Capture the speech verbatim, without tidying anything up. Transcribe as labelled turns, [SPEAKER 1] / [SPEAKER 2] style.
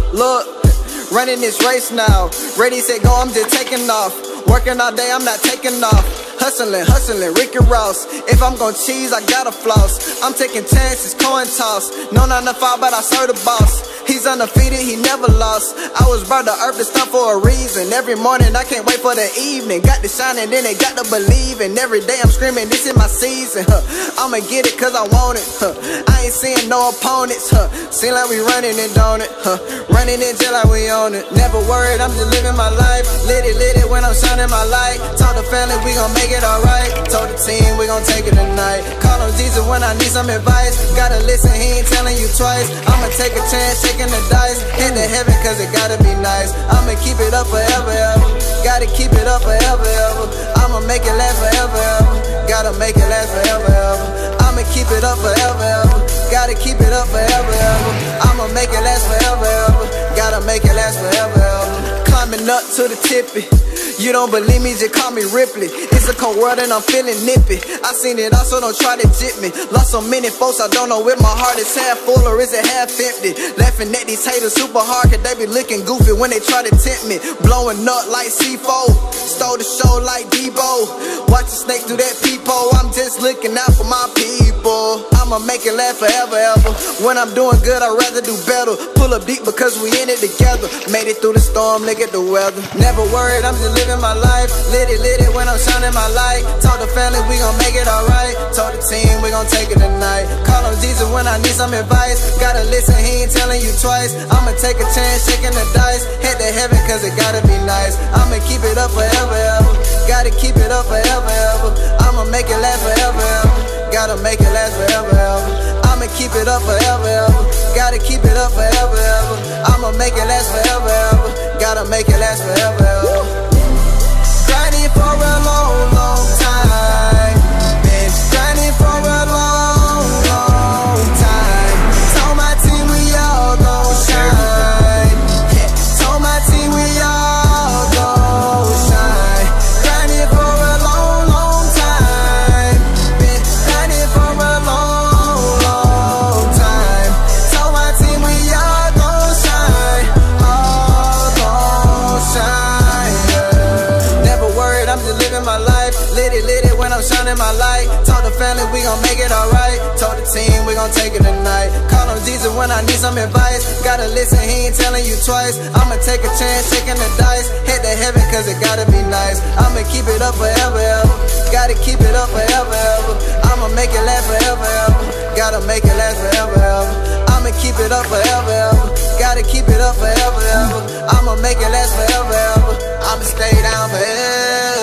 [SPEAKER 1] look, running this race now. Ready, set, go, I'm just taking off. Working all day, I'm not taking off. Hustling, hustling, Ricky Ross. If I'm gon' cheese, I gotta floss. I'm taking chances, coin toss. No nine to five, but I serve the boss. He's undefeated, he never lost. I was brought to earth to stuff for a reason. Every morning I can't wait for the evening. Got to shine and then they got to believe. And every day I'm screaming, this is my season, huh. I'ma get it cause I want it, huh. I ain't seeing no opponents, huh. Seem like we running it, don't it, huh. Running it just like we own it. Never worried, I'm just living my life. Lit it, lit it when I'm shining my light. Told the family we gon' make it alright. Told the team we gon' take it tonight. Call on Jesus when I need some advice. Gotta listen, he ain't telling you twice. I'ma take a chance, shaking the dice. Hit the heaven cause it gotta be nice. I'ma keep it up forever, ever. Gotta keep it up forever, ever. I'ma make it last forever, ever. Gotta make it last forever, ever. I'ma keep it up forever, ever. Gotta keep it up forever, ever. I'ma make it last forever, ever. Gotta make it last forever, ever. Climbing up to the tippy. You don't believe me, just call me Ripley. It's a cold world and I'm feeling nippy. I seen it all, so don't try to jip me. Lost so many folks, I don't know if my heart is half full or is it half empty. Laughing at these haters super hard, cause they be looking goofy when they try to tempt me. Blowing up like C four, stole the show like Debo. Watch the snake through that peephole, I'm just looking out for my people. I'ma make it last forever, ever. When I'm doing good, I'd rather do better. Pull up deep because we in it together. Made it through the storm, look at the weather. Never worried, I'm just living my life. Lit it, lit it when I'm shining my light. Told the family we gon' make it alright. Told the team we gon' take it tonight. Call on Jesus when I need some advice. Gotta listen, he ain't telling you twice. I'ma take a chance, shaking the dice. Head to heaven cause it gotta be nice. I'ma keep it up forever, ever. Gotta keep it up forever, ever. I'ma make it last forever, ever. Gotta make it last forever, ever. I'ma keep it up forever, ever. Gotta keep it up forever, ever. I'ma make it last forever, ever. Gotta make it last forever, ever. Grinding for a long, long time. Been grinding for a long, long time. Told my team we all gon' shine. Yeah. Told my team we all gon' shine. Grinding for a long, long time. Been grinding for a long, long time. Told my team we all gon' shine. All gon' shine. I'm just living my life. Lit it, lit it when I'm shining my light. Told the family we gon' make it alright. Told the team we gon' take it tonight. Call on Jesus when I need some advice. Gotta listen, he ain't telling you twice. I'ma take a chance, shaking the dice. Head to heaven cause it gotta be nice. I'ma keep it up forever, ever. Gotta keep it up forever, ever. I'ma make it last forever, ever. Gotta make it last forever, ever. I'ma keep it up forever, ever. Gotta keep it up forever, ever. I'ma make it last forever, ever. I'ma stay down forever.